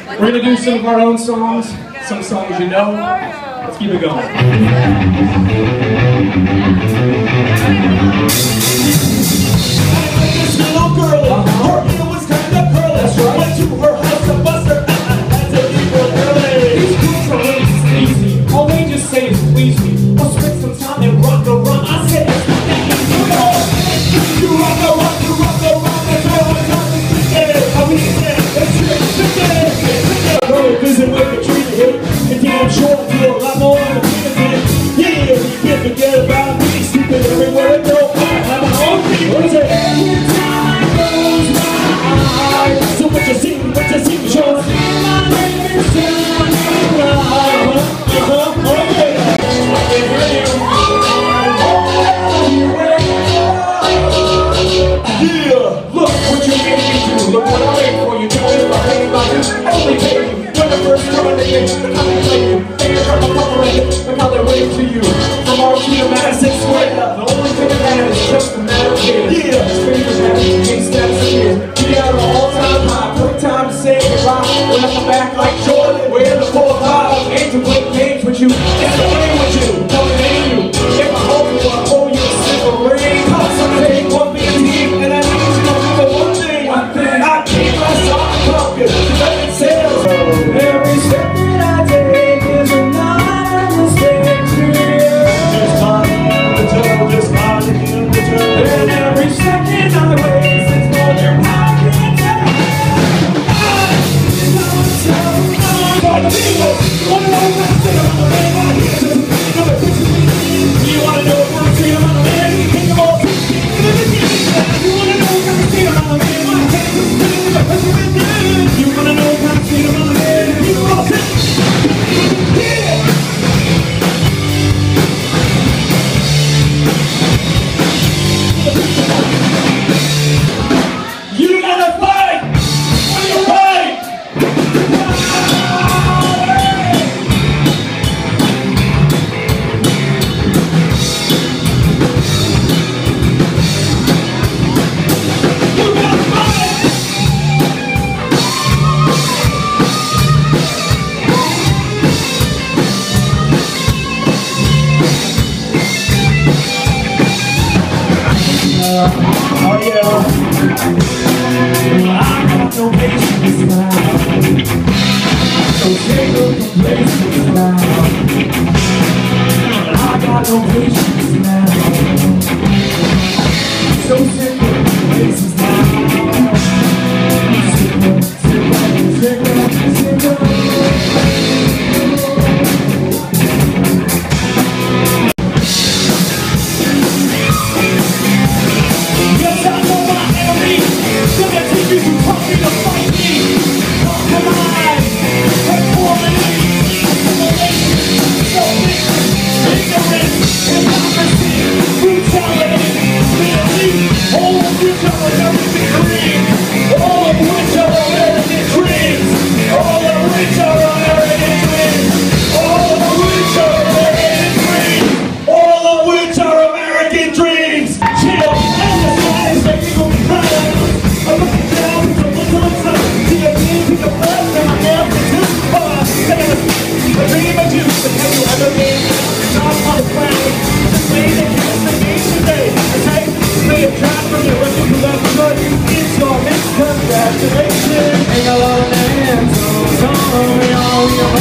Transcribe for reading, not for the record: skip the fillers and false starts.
We're gonna do some of our own songs, some songs you know. Let's keep it going. This little girl, her hair was kind of curly. That's right. Went to her house to bust her. That's a evil girly. These girls are really sleazy. All they just say is please me. I'll spend some time and rock the run. I said it's not that easy. You rock the rock, you rock the rock. That's all I'm talking to. How we say it's visit with the tree hit. And damn sure I do a lot more than a minute. Yeah, we get forget about me. Stupid everywhere I go. I have my own thing. What is it? Every time goes by. So what you see, show us. My name is John. Yeah, look what you made me do. Look what I made for you. Tell me if I pay my dues. Only pay you. When the first time they get you, how they play you. They can come up on it. Look how they wave to you. From our to the Madison Square. The only thing that matters is just a matter of care. Yeah, his fingers happy. His steps are here. We got an all-time high. Quick time to say goodbye. When I'm back like Jordan. We're the 4-5. Aim to play games with you. It's a game with you. Don't name you. If I hold you, I owe you a simple ring. Cause I'm gonna take one big team. And I need you to remember one thing. I keep my song pumpkin. Nothing sales. Every step that I take is another mistake to you. Just climbing in the tunnel, just climbing in the tunnel. And every second I waste, it's more than I can take. You wanna know what I'm saying about a man? Think of all things. You wanna know what I'm saying about a man? You wanna know what I'm saying about a man? You know what I'm saying? Yeah! You gotta fight! When you fight! Oh yeah, I got no patience now. So take no complacency now. I got no patience now. So sick of complacency now. Sick of. Congratulations, ain't got a lot of names, so we all